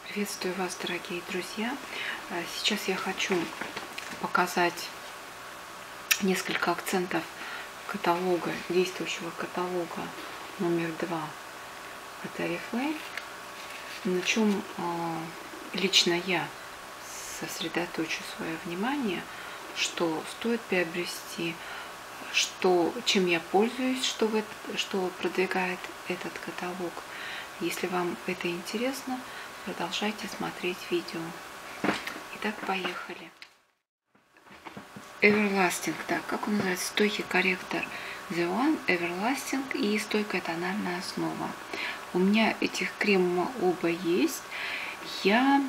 Приветствую вас, дорогие друзья! Сейчас я хочу показать несколько акцентов каталога, действующего каталога номер 2 от Oriflame, на чем лично я сосредоточу свое внимание, что стоит приобрести, чем я пользуюсь, что продвигает этот каталог. Если вам это интересно, продолжайте смотреть видео. Итак, поехали. Everlasting, так, как он называется? Стойкий корректор The One, Everlasting и стойкая тональная основа. У меня этих кремов оба есть. Я,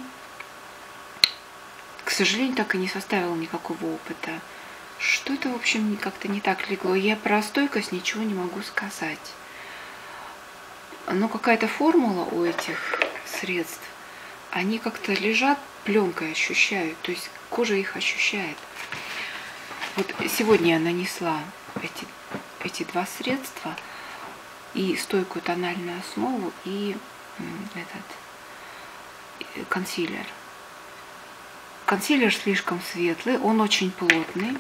к сожалению, так и не составила никакого опыта. Что это, в общем, как-то не так легло. Я про стойкость ничего не могу сказать. Но какая-то формула у этих средств, они как-то лежат, пленкой ощущают, то есть кожа их ощущает. Вот сегодня я нанесла эти два средства, и стойкую тональную основу, и этот консилер. Консилер слишком светлый, он очень плотный.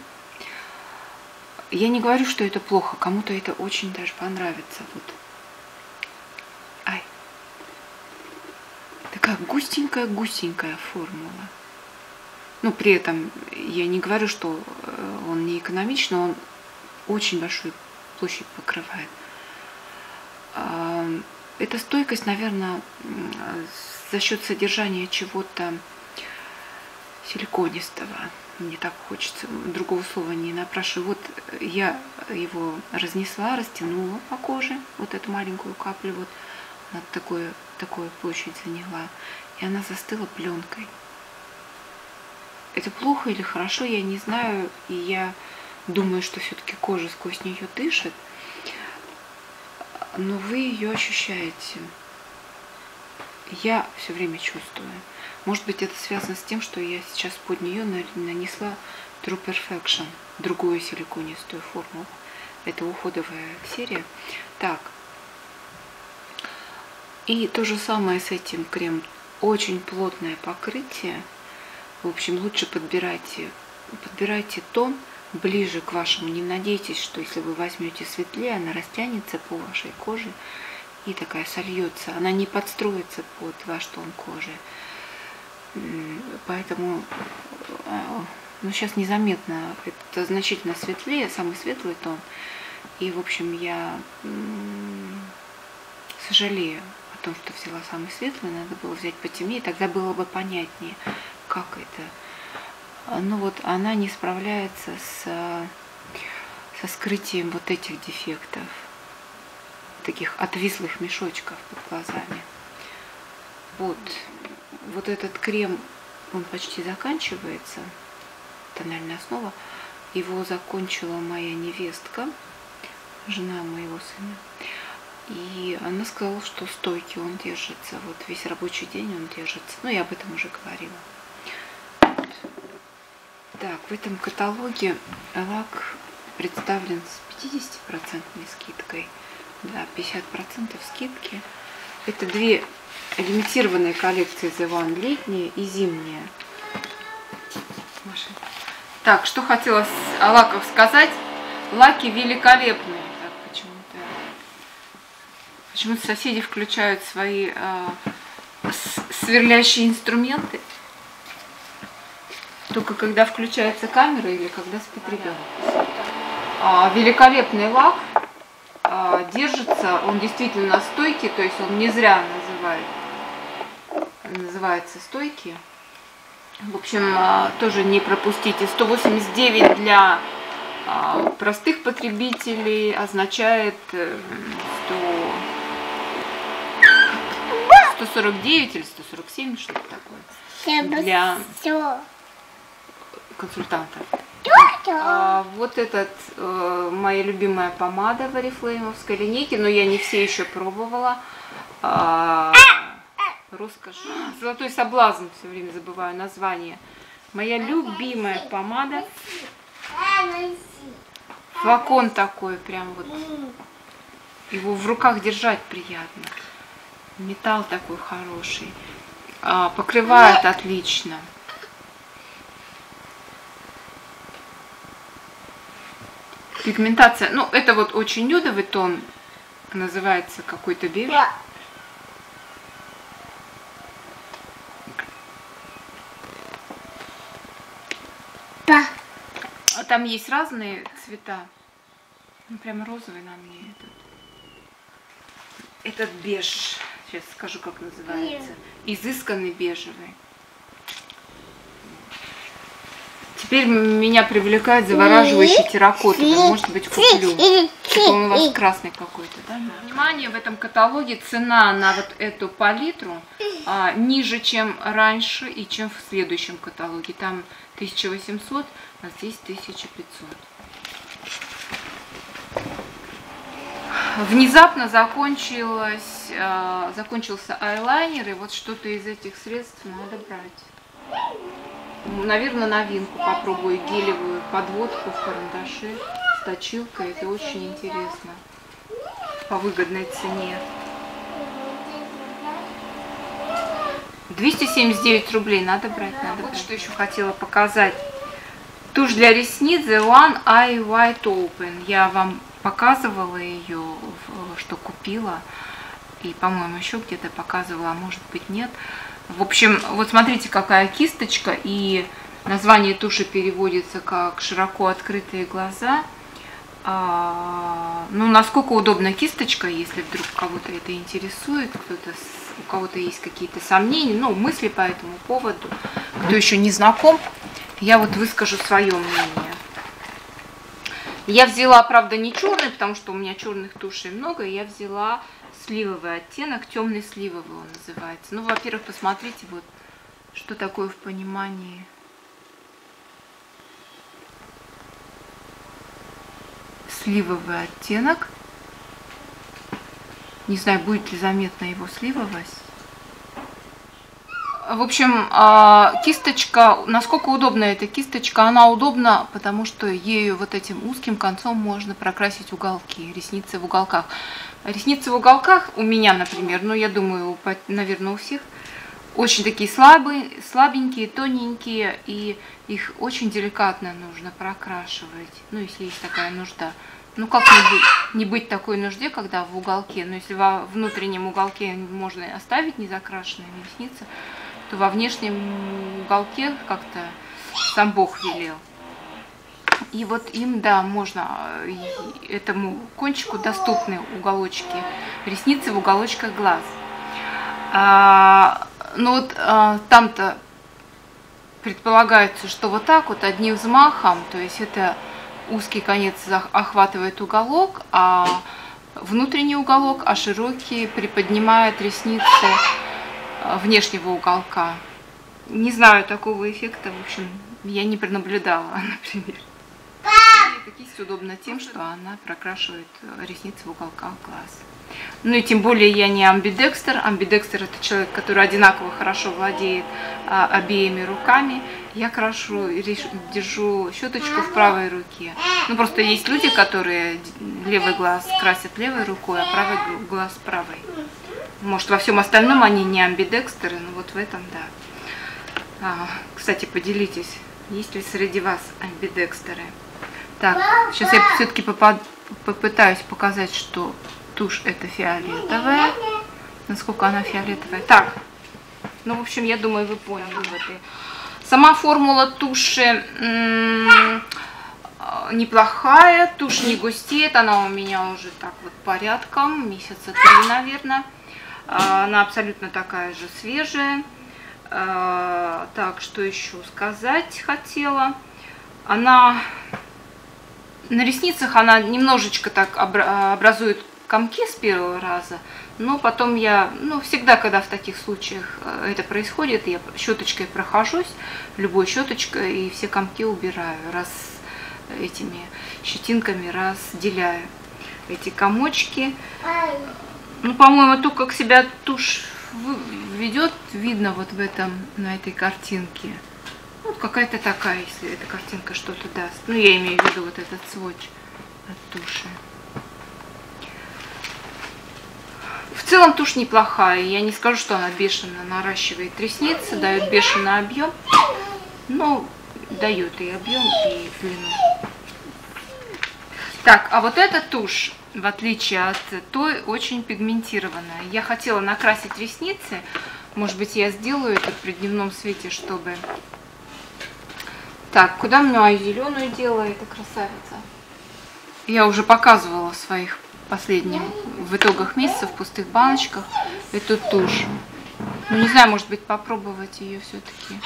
Я не говорю, что это плохо, кому-то это очень даже понравится. Вот. Такая густенькая формула. Ну, при этом я не говорю, что он не экономичный, он очень большую площадь покрывает. Эта стойкость, наверное, за счет содержания чего-то силиконистого. Мне так хочется, другого слова не напрашиваю. Вот я его разнесла, растянула по коже, вот эту маленькую каплю, вот она такую площадь заняла, и она застыла пленкой. Это плохо или хорошо, я не знаю, и я думаю, что все-таки кожа сквозь нее дышит, но вы ее ощущаете. Я все время чувствую. Может быть, это связано с тем, что я сейчас под нее нанесла True Perfection, другую силиконистую формулу. Это уходовая серия. Так. И то же самое с этим кремом. Очень плотное покрытие. В общем, лучше подбирайте тон ближе к вашему. Не надейтесь, что если вы возьмете светлее, она растянется по вашей коже и такая сольется. Она не подстроится под ваш тон кожи. Поэтому сейчас незаметно. Это значительно светлее, самый светлый тон. И, в общем, я сожалею о том, что взяла самый светлый, надо было взять потемнее, тогда было бы понятнее, как это. Ну вот, она не справляется со скрытием вот этих дефектов, таких отвислых мешочков под глазами. Вот этот крем, он почти заканчивается, тональная основа. Его закончила моя невестка, жена моего сына. И она сказала, что стойкий он держится. Вот весь рабочий день он держится. Ну, я об этом уже говорила. Так, в этом каталоге лак представлен с 50% скидкой. Да, 50% скидки. Это две лимитированные коллекции The One, летняя и зимняя. Так, что хотела о лаках сказать. Лаки великолепные. Почему-то соседи включают свои сверлящие инструменты только когда включается камера или когда спит ребенок. Великолепный лак, держится, он действительно стойкий, то есть он не зря называется стойкий. В общем, тоже не пропустите. 189 для простых потребителей означает 149 или 147, что-то такое, для консультантов. Вот этот моя любимая помада в Oriflame'овской линейке, но я не все еще пробовала. Роскошь. Золотой соблазн, все время забываю название. Моя любимая помада. Флакон такой, прям вот. Его в руках держать приятно. Металл такой хороший. покрывает отлично. Пигментация, ну это вот очень нюдовый тон, называется какой-то беж. А там есть разные цвета. Ну, прям розовый на мне этот беж. Сейчас скажу, как называется. Изысканный бежевый. Теперь меня привлекает завораживающий терракотовый. Может быть, куплю. Это он у вас красный какой-то, да? Внимание, в этом каталоге цена на вот эту палитру ниже, чем раньше и чем в следующем каталоге. Там 1800, а здесь 1500. Внезапно закончился айлайнер, и вот что-то из этих средств надо брать. Наверное, новинку попробую, гелевую подводку в карандаше с точилкой. Это очень интересно. По выгодной цене. 279 рублей надо брать, надо. Вот что еще хотела показать. Тушь для ресниц The One Eye Wide Open. Я вам показывала ее, что купила. И, по-моему, еще где-то показывала, а может быть нет. В общем, вот смотрите, какая кисточка. И название туши переводится как «широко открытые глаза». Ну, насколько удобна кисточка, если вдруг кого-то это интересует, у кого-то есть какие-то сомнения, ну, мысли по этому поводу. Кто еще не знаком, я вот выскажу свое мнение. Я взяла, правда, не черный, потому что у меня черных тушей много. Я взяла сливовый оттенок, темный сливовый он называется. Ну, во-первых, посмотрите, вот что такое в понимании. Сливовый оттенок. Не знаю, будет ли заметна его сливовость. В общем, кисточка, насколько удобна эта кисточка, она удобна, потому что ею вот этим узким концом можно прокрасить уголки, ресницы в уголках. Ресницы в уголках у меня, например, ну я думаю, наверное, у всех, очень такие слабенькие, тоненькие, и их очень деликатно нужно прокрашивать, ну если есть такая нужда. Ну как не быть такой нужде, когда в уголке, ну если во внутреннем уголке можно оставить незакрашенные ресницы, то во внешнем уголке как-то сам Бог велел. И вот им, да, можно, этому кончику доступны уголочки, ресницы в уголочках глаз. Ну вот там-то предполагается, что вот так вот одним взмахом, то есть это узкий конец охватывает уголок, а внутренний уголок, а широкий приподнимает ресницы внешнего уголка. Не знаю такого эффекта, в общем, я не пронаблюдала, например. Эта кисть удобна тем, что она прокрашивает ресницы в уголках глаз. Ну и тем более я не амбидекстер. Амбидекстер — это человек, который одинаково хорошо владеет обеими руками. Я держу щеточку в правой руке. Ну просто есть люди, которые левый глаз красят левой рукой, а правый глаз правой. Может, во всем остальном они не амбидекстеры, но вот в этом да. Кстати, поделитесь, есть ли среди вас амбидекстеры. Так, сейчас я все-таки попытаюсь показать, что тушь это фиолетовая. Насколько она фиолетовая. Так, ну, в общем, я думаю, вы поняли выводы. Сама формула туши неплохая, тушь не густеет, она у меня уже так вот порядком, месяца 3, наверное. Она абсолютно такая же свежая. Так, что еще сказать хотела. Она на ресницах она немножечко так образует комки с первого раза, но потом я, ну, всегда, когда в таких случаях это происходит, я щеточкой прохожусь, любой щеточкой, и все комки убираю, этими щетинками разделяю эти комочки. Ну, по-моему, то, как себя тушь ведет, видно вот в этом, на этой картинке. Вот какая-то такая, если эта картинка что-то даст. Ну, я имею в виду вот этот сводч от туши. В В целом тушь неплохая. Я не скажу, что она бешено наращивает ресницы, дает бешеный объем, но дает и объем, и длину. Так, а вот эта тушь, в отличие от той, очень пигментированная. Я хотела накрасить ресницы. Может быть, я сделаю это при дневном свете, чтобы... Так, куда мне мою зеленую дело, эта красавица? Я уже показывала в своих последних, в итогах месяца, в пустых баночках, эту тушь. Ну, не знаю, может быть, попробовать ее все-таки.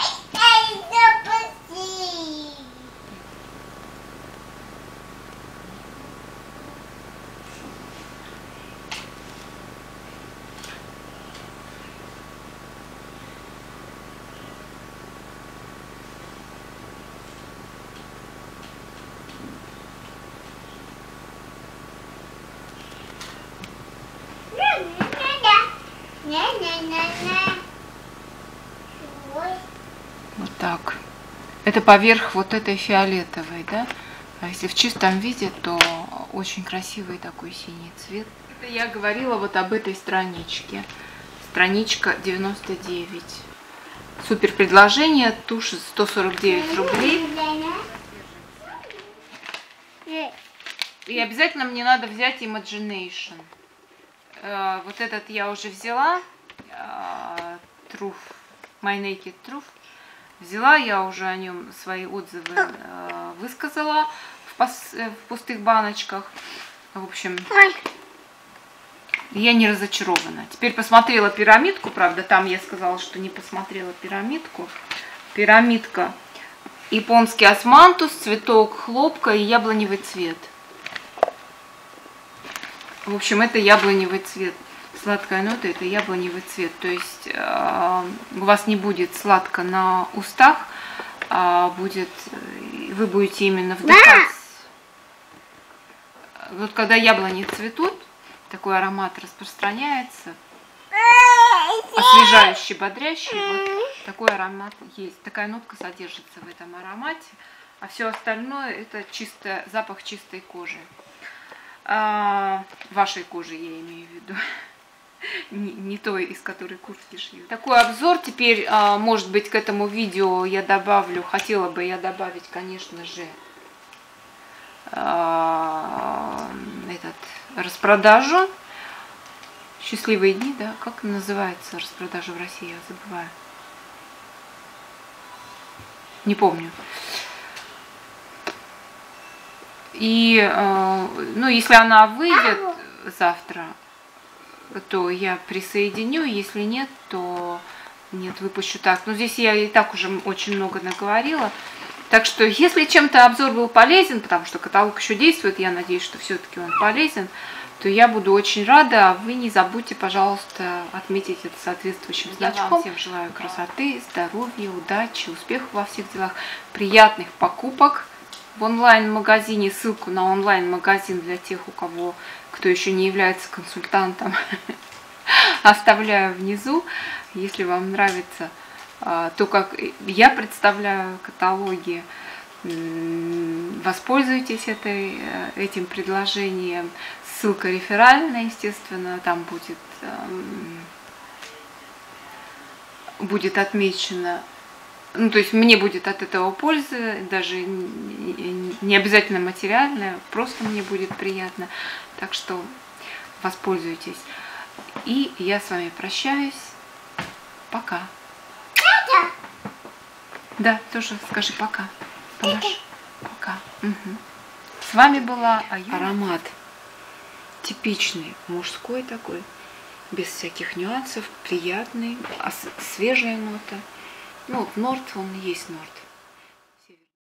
Вот так. Это поверх вот этой фиолетовой, да? А если в чистом виде, то очень красивый такой синий цвет. Это я говорила вот об этой страничке. Страничка 99. Супер предложение. Тушь 149 рублей. И обязательно мне надо взять Imagination. Вот этот я уже взяла. Truth, My Naked Truth. Взяла, я уже о нем свои отзывы высказала в пустых баночках. В общем, я не разочарована. Теперь посмотрела пирамидку, правда, там я сказала, что не посмотрела пирамидку. Пирамидка. Японский османтус, цветок хлопка и яблоневый цвет. В общем, это яблоневый цвет. Сладкая нота — это яблоневый цвет. То есть у вас не будет сладко на устах, а будет, вы будете именно вдыхать. Вот когда яблони цветут, такой аромат распространяется. Освежающий, бодрящий. Вот такой аромат есть. Такая нотка содержится в этом аромате. А все остальное — это чисто, запах чистой кожи. Вашей кожи я имею в виду. Не той, из которой куртки шью. Такой обзор. Теперь, может быть, к этому видео я добавлю, хотела бы я добавить, конечно же, распродажу. Счастливые дни, да? Как называется распродажа в России? Я забываю. Не помню. И, ну, если она выйдет завтра, то я присоединю, если нет, то нет, выпущу так. Но здесь я и так уже очень много наговорила. Так что, если чем-то обзор был полезен, потому что каталог еще действует, я надеюсь, что все-таки он полезен, то я буду очень рада. А вы не забудьте, пожалуйста, отметить это соответствующим значком. Я вам всем желаю красоты, здоровья, удачи, успехов во всех делах, приятных покупок в онлайн-магазине. Ссылку на онлайн-магазин для тех, кто еще не является консультантом, оставляю внизу. Если вам нравится то, как я представляю каталоги, воспользуйтесь этим предложением. Ссылка реферальная, естественно, там будет отмечено. Ну, то есть мне будет от этого польза, даже не обязательно материальная, просто мне будет приятно. Так что воспользуйтесь. И я с вами прощаюсь. Пока. Да, тоже скажи пока. Пока. Угу. С вами была Аюна. Аромат типичный, мужской такой, без всяких нюансов, приятный, свежая нота. Ну, норд, он есть норд.